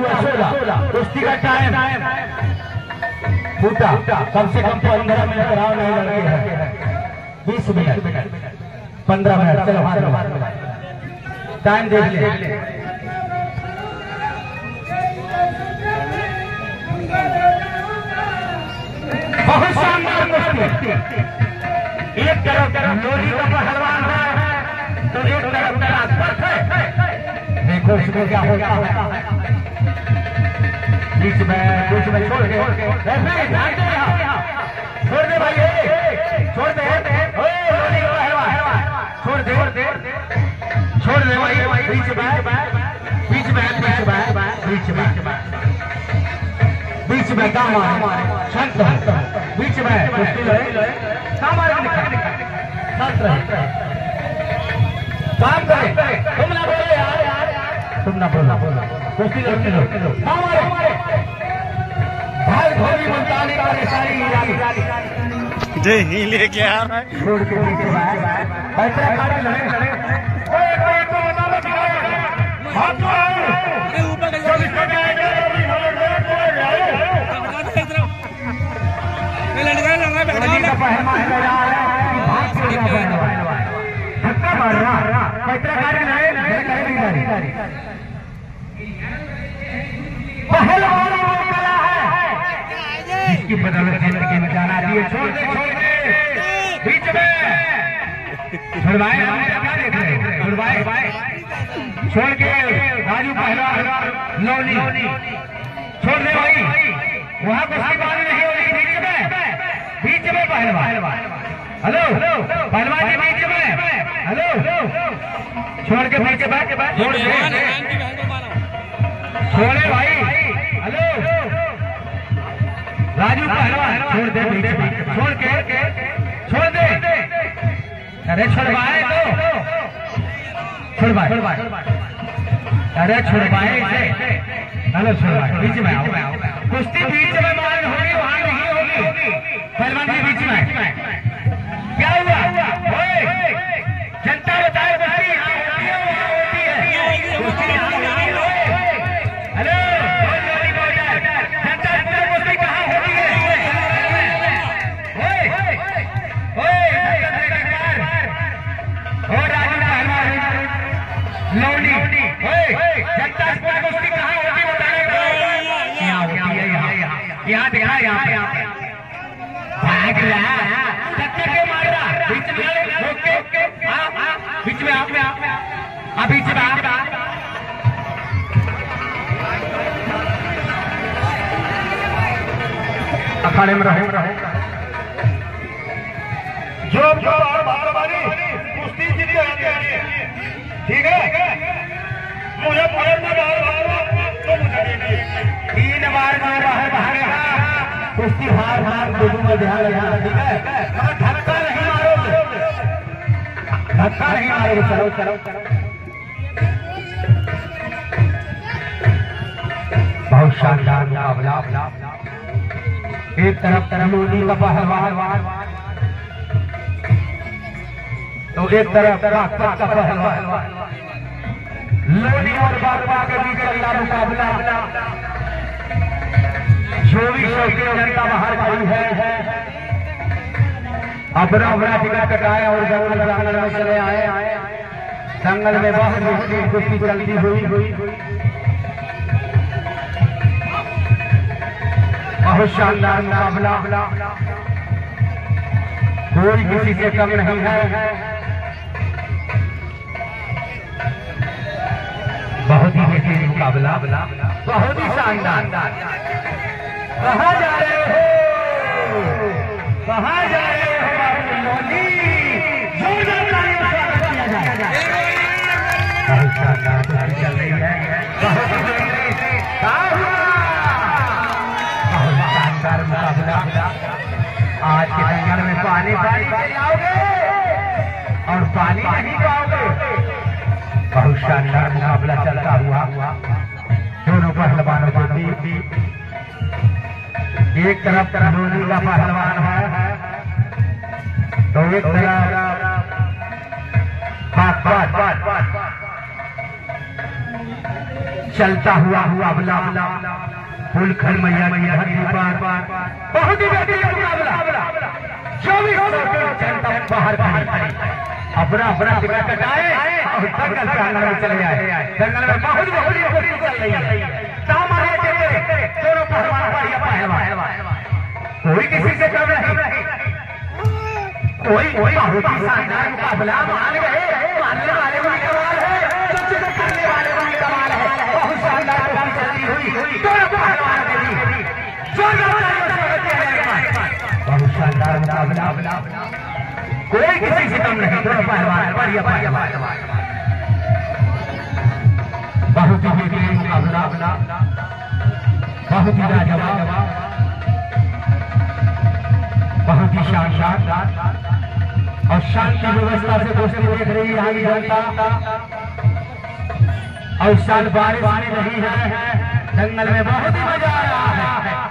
हुआ 16। कुश्ती का टाइम फूटा, कम से कम 15 मिनट राउंड नहीं लड़के हैं। 20 मिनट 15 मिनट, चलो हाथ टाइम देख ले। बहुत शानदार कुश्ती। एक तरफ लोरी का पहलवान है तो एक तरफ राजपथ है। देखो उसमें क्या होता है। बीच में छोड़ दे, छोड़ दे भाई, छोड़ दे लोरी का पहलवान, छोड़ दे भाई। बीच में काम शांत, बीच में काम शांत रहे, काम करे। तुम ना बोलो यार, तुम ना बोलो। कुश्ती लड़के लो भाई धोनी मुल्तानी वाले सारी जय ही लेके आ रहा है। छोड़ के पीछे बैठे खड़े लड़े धक्का मार रहा इसकी बदौलत जिंदगी में जाना दिए। छोड़ दे बीच में छुड़वाए, छोड़ के राजू पहलवान लोनी छोड़ दे भाई। वहाँ कुश्ती बात नहीं होगी। बीच में पहलवान, हेलो पहलवान के बीच में, हेलो छोड़ के बीच में छोड़े भाई, हेलो राजू पहलवान छोड़ दे बीच में, छोड़ दे। अरे छुड़वाए तो छुड़वाए, अरे छुड़वाए इसे, हेलो छुड़वाए। बीच में आओ, कुश्ती बीच में मान होगी, वहां नहीं होगी। पहलवान के बीच में क्या हुआ? जनता बताए कुश्ती यहाँ होती है, कुश्ती यहाँ हेलो जनता कुश्ती कहाँ होती है? राजू पहलवान लोनी जनता कुश्ती कहाँ होती है बताने? यहाँ होती है, यहाँ देखा, यहाँ पे भाग रहा टक्कर के मार रहा। बीच में बीच में आप बीच में अखाड़े में रहो। जो बारबारी कुश्ती जीती है, ठीक है। मुझे तो मुझे 3 बार बाहर कुश्ती हार दोनों में ध्यान रखना, ठीक है। धक्का नहीं मारोगे, चलो। बहुत शानदार मुकाबला। एक तरफ लोनी का पहलवान तो एक तरफ राजपथ का पहलवान। लोनी और बारबा के बीच अगला मुकाबला। जो भी जनता बाहर खड़ी है अपना टिकट कटाए और जंगल प्रांगण में चले आए। जंगल में बहुत कुश्ती चलती हुई बहुत शानदार मुकाबला। कोई किसी से कम नहीं है। बहुत ही बेहतरीन मुकाबला, बहुत ही शानदार। कहाँ जा रहे हो, कहाँ जा रहे हो लोनी? जोरदार तालियों से स्वागत किया जाए। बहुत शानदार कुश्ती चल रही है, बहुत शानदार मुकाबला। आज के जंगल में पानी पिलाओगे और पानी नहीं पाओगे। बहुत शानदार मुकाबला चलता हुआ दोनों पहलवानों के बीच। एक तरफ लोनी का पहलवान है तो एक तरफ चलता हुआ मुकाबला फूलखर मैया की धरती पर बहुत ही बेहतरीन मुकाबला 24 जनता बाहर खड़ी अपना टिकट कटाए और दंगल प्रांगण में चले जाए। दंगल में बहुत बेहतरीन कोशिश चल रही है। सामान्य दोनों पहलवान कोई किसी से कम नहीं, कोई बहुत ही शानदार मुकाबला मान गए। मानने वाले को कमाल है, करने वाले को कमाल है। बहुत शानदार चलती हुई दोनों पहलवान के बीच बहुत शानदार मुकाबला, कोई किसी से कम नहीं। दोनों पहलवान बढ़िया बहुत ही बेहतरीन मुकाबला, बहुत ही लाजवाब, बहुत ही शानदार और शांति व्यवस्था से कुश्ती देख रही है यहाँ की जनता। और इस साल बारिश आने नहीं है, जंगल में बहुत ही मजा आ रहा है।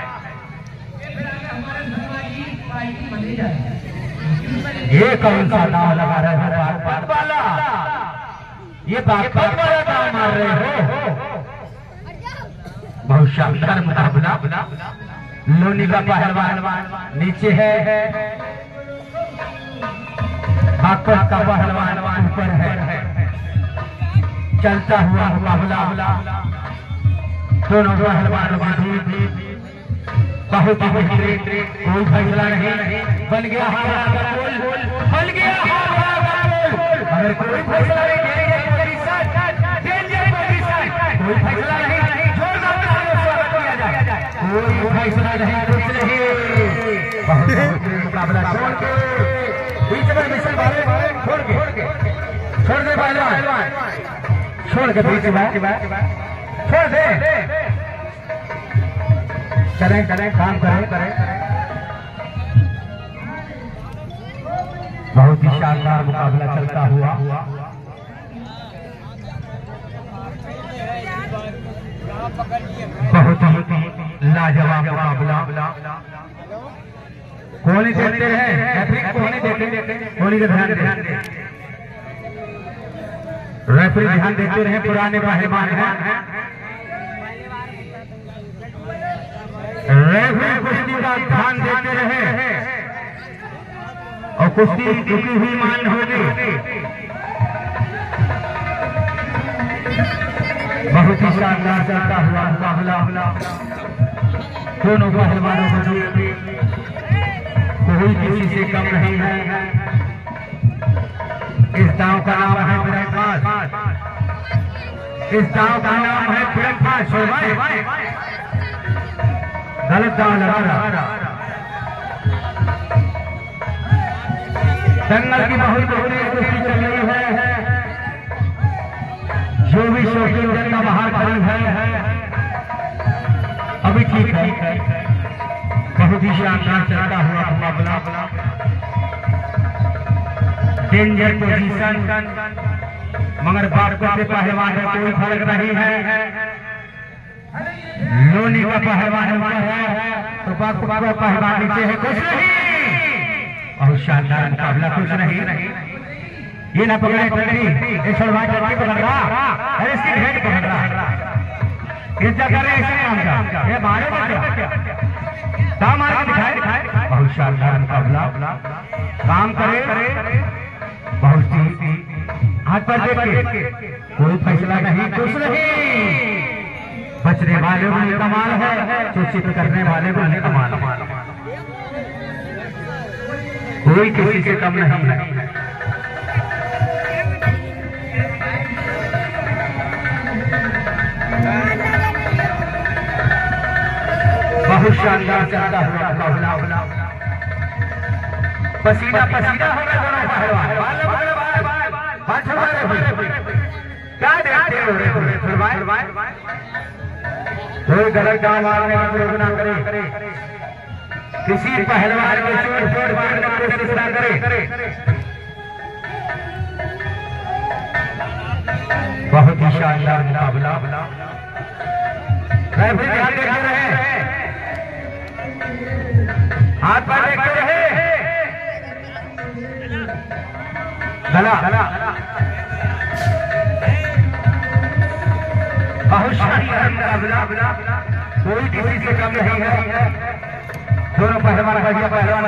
ये कौन सा दाव लगा रहे हो बागपत वाला? ये बागपत वाला दाव मार रहे हो? बहुत शानदार मुकाबला, लोनी का पहलवान नीचे है, बागपत का पहलवान ऊपर है। चलता हुआ मुकाबला दोनों पहलवानों के बीच बहुत ही बेहतरीन, कोई फैसला नहीं। बन गया हारा का गोल, बन गया हारा का गोल। अगर कोई फैसला नहीं, कोई फैसला नहीं, जोरदार स्वागत किया जाए। कोई फैसला नहीं, कुछ नहीं। बहुत बेहतरीन मुकाबला छोड़ के बीच में मिसल वाले छोड़ दे पहलवान, छोड़ के बीच में छोड़ दे। करें काम करें। बहुत ही शानदार मुकाबला चलता हुआ, बहुत ही लाजवाब मुकाबला। कोहनी देखते रहे, कोहनी का ध्यान दे, रेफरी ध्यान देते रहे। पुराने पहलवान हैं, रेफरी कुश्ती का ध्यान देते रहे और कुश्ती रुकी हुई मान होगी। बहुत ही शानदार चलता हुआ मुकाबला दोनों पहलवानों को कोई किसी से कम नहीं है। इस दांव का नाम है ब्रेकफास्ट, इस दांव का नाम है ब्रेकफास्ट। गलत दांव लगा रहा। जंगल की बहुत बेहतरीन कुश्ती चल रही है। जो भी शौकीन जनता बाहर खड़ी है अभी ठीक है। बहुत ही शानदार चलता हुआ मुकाबला, डेंजर पोजीशन, मगर बागपत के पहलवान में कोई फर्क नहीं है। लोनी का पहलवान ऊपर है तो बागपत का पहलवान नीचे है। कुछ नहीं, बहुत शानदार मुकाबला, कुछ नहीं। ये ना पकड़े टंगड़ी, ये छोड़वा टंगड़ी पकड़ रहा, अरे इसकी हेड पकड़ रहा, इज्जत करे ऐसे काम का। ये मारे क्या काम दिखाए। बहुत शानदार मुकाबला, काम करे बहुत ही हाथ पर देख के कोई फैसला नहीं, कुछ नहीं। बचने वाले को कमाल है, सूचित करने वाले को नहीं कमाल। कोई किसी से कम नहीं है। बहुत शानदार चलता हुआ मुकाबला, पसीना पसीना हो गया दोनों पहलवान। क्या देखते हो कोई गलत काम मारने का प्रयोग ना करे, किसी पहलवान को चोट मारने का कोशिश ना करे। बहुत ही शानदार मुकाबला, रेफरी ध्यान देते रहे, हाथ पर देखते रहे। गला बहुत शानदार मुकाबला, कोई किसी से कम नहीं है। दोनों पहलवान बढ़िया पहलवान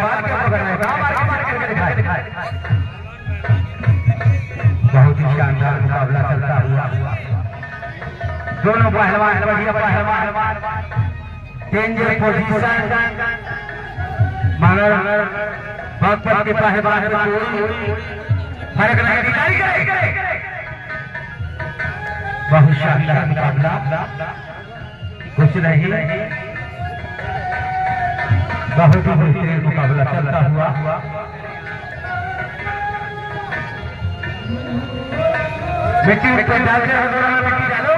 बहुत ही शानदार मुकाबला चलता हुआ। दोनों पहलवान बढ़िया पहलवान, डेंजर पोजीशन, मगर वक्त के पहलवान फर्क नहीं दिखाई करे। बहुत शानदार मुकाबला, कुछ नहीं, बहुत ही बेहतरीन मुकाबला चलता हुआ। मिट्टी डाल के मिट्टी डालो।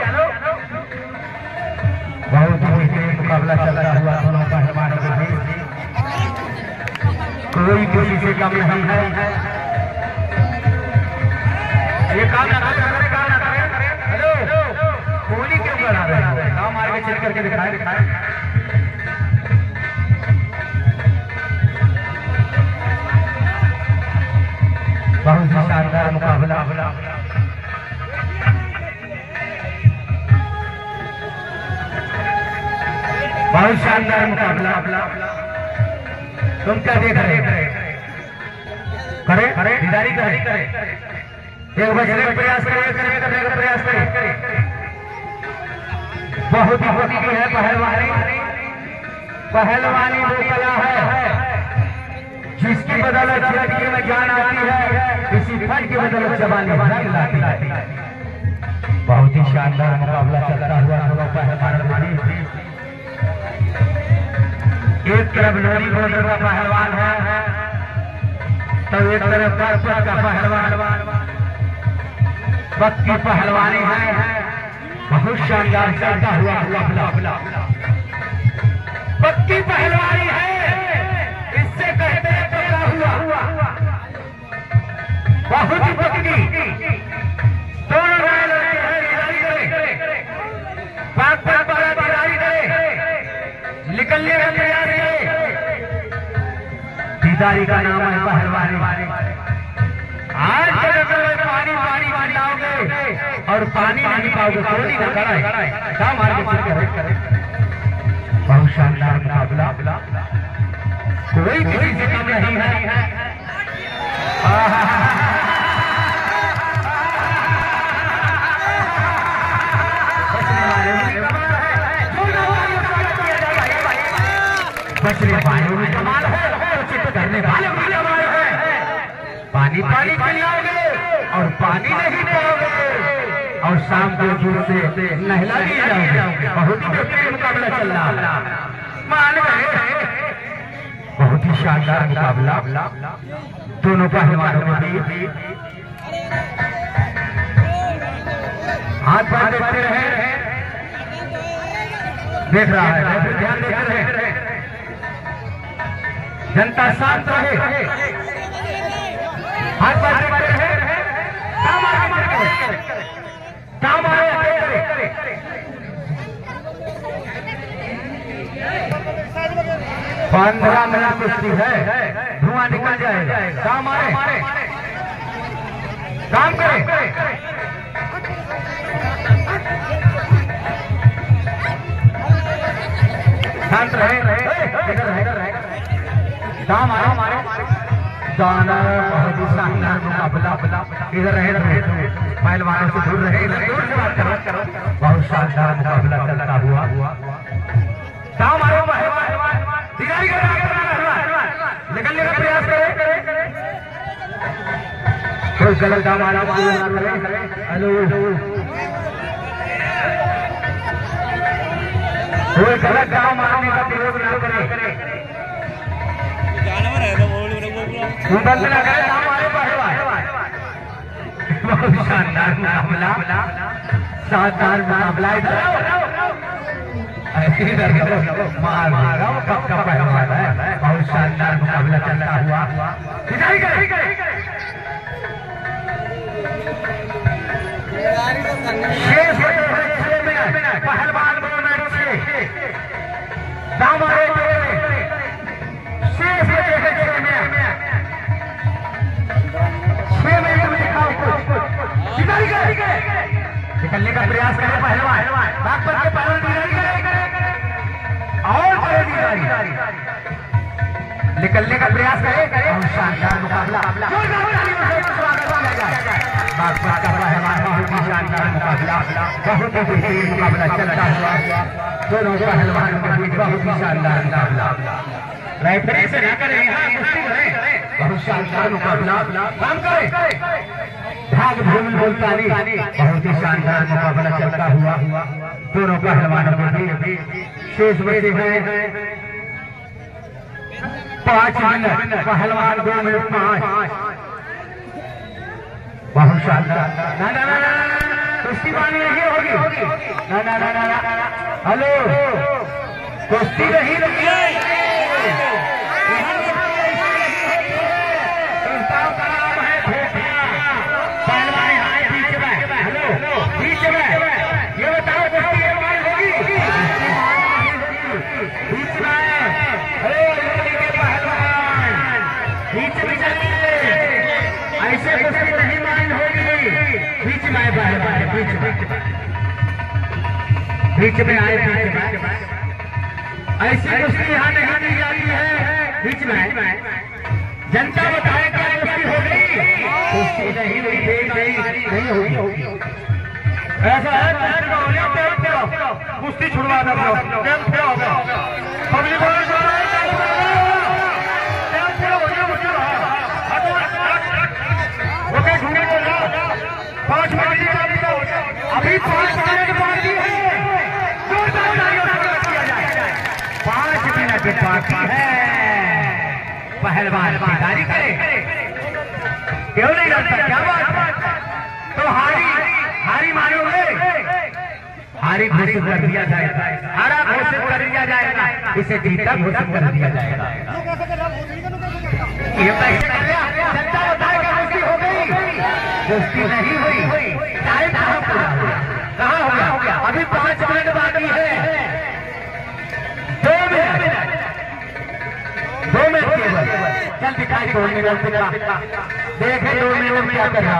बहुत ही बेहतरीन मुकाबला चलता हुआ दोनों पहलवानों के बीच, कोई किसी से कम नहीं है। ये काम ना करे। हेलो, कोहली क्यों करा रहे हैं? काम आगे चल करके दिखाए। बहुत ही शानदार मुकाबला, बहुत शानदार मुकाबला। तुम क्या देख रहे करे दीदारी करे। एक बचने का प्रयास करने का प्रयास करे। बहुत ही होती है पहलवानी वो कला है जिसकी बदौलत जिंदगी में जान आती है, इसी फन की बदौलत जवानी रंग लाती है। बहुत ही शानदार मुकाबला चलता हुआ दोनों पहलवान। एक तरफ नदी बॉर्डर का पहलवान है तो एक तरफ पासपोर्ट का पहलवान, वक्त की पहलवानी है। बहुत शानदार चलता हुआ मुकाबला, वक्त की पहलवानी है, इससे कहते हैं पकड़ा हुआ। बहुत ही पक्की, दोनों राय लड़के हैं, पाक दिदारी करे, निकलने का प्रयास करे। दिदारी का नाम है पहलवानी। आज पानी पाओगे और पानी नहीं पाओगे, कोहली ना कराए, काम आगे करे। बहुत शानदार मुकाबला, कोई किसी से कम नहीं है। बचने वाले भी कमाल है, चित्त करने वाले भी कमाल है। पानी पिलाओगे और पानी नहीं पाओगे और शाम को दूर से नहला दिए जाओगे। बहुत ही बेहतरीन मुकाबला चल रहा, मान गए। बहुत ही शानदार मुकाबला दोनों पहलवानों के बीच। हाथ पैर देखते रहे, देख रहा है, ध्यान देते रहे। जनता शांत रहे, हाथ पैर देखते रहे, काम आए। 15 मिनट कुश्ती है, धुआं निकल जाएगा। काम आए, काम करे। शांत रहे, काम आए। जाना बहुत ही शानदार मुकाबला, इधर रहे, पहलवानों से दूर रहे, दूर से बात करो। बहुत शानदार मुकाबला चलता हुआ। काम आए पहलवान, निकलने का प्रयास करे। कोई गलत काम आना करे। हेलो, कोई गलत काम आने का प्रयोग ना करे। बंद ना करे, काम आए पहलवान। बहुत शानदार मुकाबला, शानदार मुकाबला। मार कब का पहलवान है। बहुत शानदार मुकाबला चलता हुआ। पहलवान निकलने का प्रयास करे पहलवान। निकलने का प्रयास करे और शानदार मुकाबला बागपत का पहलवान बहुत ही शानदार मुकाबला बहुत ही बेहतरीन मुकाबला चलता हुआ दोनों पहलवानों के बीच बहुत ही शानदार मुकाबला रेफरी से ना करें यहाँ कुश्ती करें बहुत शानदार मुकाबला काम करें भाग भूमि बोलतानी बहुत ही शानदार मुकाबला चलता हुआ दोनों पहलवानों के बीच शेष बचे हैं 5 मिनट पहलवान 2 मिनट 5 बहुत शानदार ना ना ना कुश्ती बानी नहीं होगी ना ना ना ना हेलो कुश्ती नहीं लगी ऐसे कुश्ती नहीं माइन होगी बीच में आए बीच में आए ऐसी कुश्ती यहाँ नहीं दी जाती है बीच में जनता बताए क्या कुश्ती हो गई कुश्ती नहीं होगी ऐसा है कुश्ती छुड़वा दो अभी 5 मिनट बाकी है 5 मिनट बाकी है पहलवान तैयारी करे क्यों नहीं लड़ता क्या बात तो हारी मानोगे हारी घोषित कर दिया जाएगा हारा घोषित कर दिया जाएगा इसे जीता घोषित कर दिया जाएगा ये जनता बताएगा कुश्ती हो गई कुश्ती नहीं हुई टाइम कहाँ हो गया अभी 5 मिनट बाकी है 2 मिनट केवल चल दिखाई 2 मिनट देखे 2 मिनट में क्या कर रहा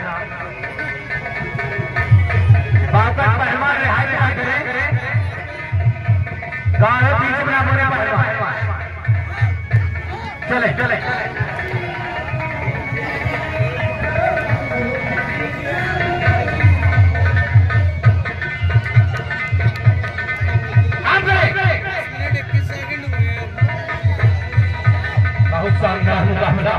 बागपत पहलवान रिहाई करे गाँव बीच में हमारे पहलवान चले बहुत शानदार मुकाबला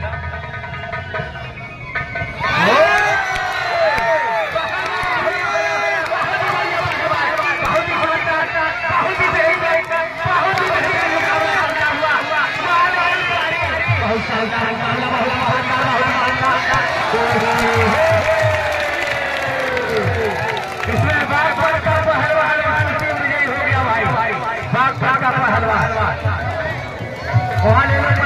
इसमें बागपत का पहलवान विजयी हो गया भाई बागपत का पहलवान वहाँ ले लो